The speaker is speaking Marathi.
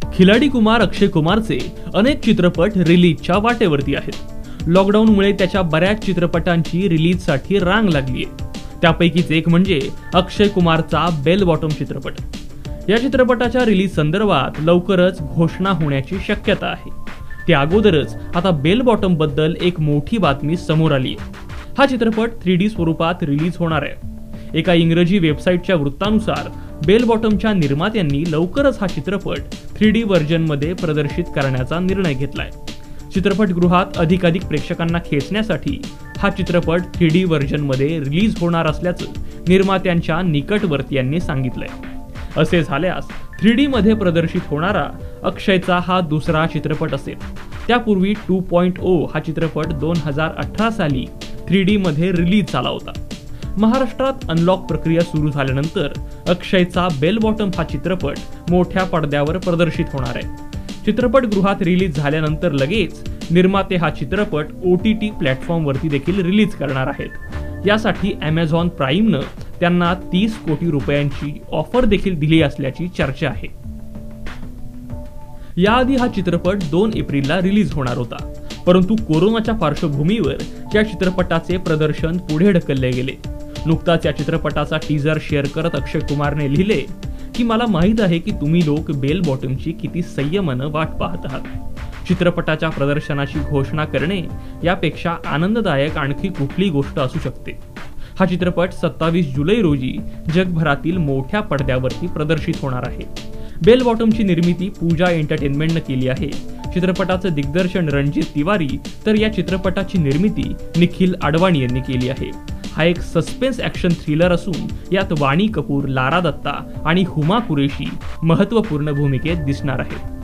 खिलाडी कुमार अक्षय कुमारचे अनेक चित्रपट रिलीजच्या वाटेवरती आहेत। लॉकडाऊनमुळे त्याच्या बऱ्याच चित्रपटांची रिलीजसाठी रांग लागली आहे। त्यापैकीच एक म्हणजे अक्षय कुमारचा बेल बॉटम चित्रपट। या चित्रपटाच्या रिलीज संदर्भात लवकरच घोषणा होण्याची शक्यता आहे। त्या अगोदरच आता बेल बॉटम बद्दल एक मोठी बातमी समोर आली आहे। हा चित्रपट 3D स्वरूपात रिलीज होणार आहे। एका इंग्रजी वेबसाईटच्या वृत्तानुसार बेल बॉटमच्या निर्मात्यांनी लवकरच हा चित्रपट 3D व्हर्जनमध्ये प्रदर्शित करण्याचा निर्णय घेतलाय। चित्रपटगृहात अधिकाधिक प्रेक्षकांना खेचण्यासाठी हा चित्रपट 3D व्हर्जनमध्ये रिलीज होणार असल्याचं निर्मात्यांच्या निकटवर्तीयांनी सांगितलंय। असे झाल्यास 3D मध्ये प्रदर्शित होणारा अक्षयचा हा दुसरा चित्रपट असेल। त्यापूर्वी 2.0 हा चित्रपट 2018 साली 3D मध्ये रिलीज झाला होता। महाराष्ट्रात अनलॉक प्रक्रिया सुरू झाल्यानंतर अक्षयचा बेल बॉटम हा चित्रपट मोठ्या पडद्यावर प्रदर्शित होणार आहे। चित्रपटगृहात रिलीज झाल्यानंतर लगेच निर्माते हा चित्रपट OTT प्लॅटफॉर्मवरती देखील रिलीज करणार आहेत। यासाठी Amazon प्राईमनं त्यांना 30 कोटी रुपयांची ऑफर देखील दिली असल्याची चर्चा आहे। याआधी हा चित्रपट 2 एप्रिलला रिलीज होणार होता, परंतु कोरोनाच्या पार्श्वभूमीवर या चित्रपटाचे प्रदर्शन पुढे ढकलले गेले। नुकताच या चित्रपटाचा टीजर शेअर करत अक्षय कुमारने लिहिले की मला माहित आहे की तुम्ही लोक बेल बॉटमची किती संयमानं वाट पाहत आहात। चित्रपटाच्या प्रदर्शनाची घोषणा करणे यापेक्षा आनंददायक आणखी कुठली गोष्ट असू शकते। हा चित्रपट 27 जुलै रोजी जगभरातील मोठ्या पडद्यावरती प्रदर्शित होणार आहे। बेल बॉटमची निर्मिती पूजा एंटरटेनमेंटने केली आहे। चित्रपटाचं दिग्दर्शन रणजित तिवारी तर या चित्रपटाची निर्मिती निखिल आडवाणी यांनी केली आहे। हा एक सस्पेन्स ॲक्शन थ्रिलर असून यात वाणी कपूर, लारा दत्ता आणि हुमा कुरेशी महत्त्वपूर्ण भूमिकेत दिसणार आहेत।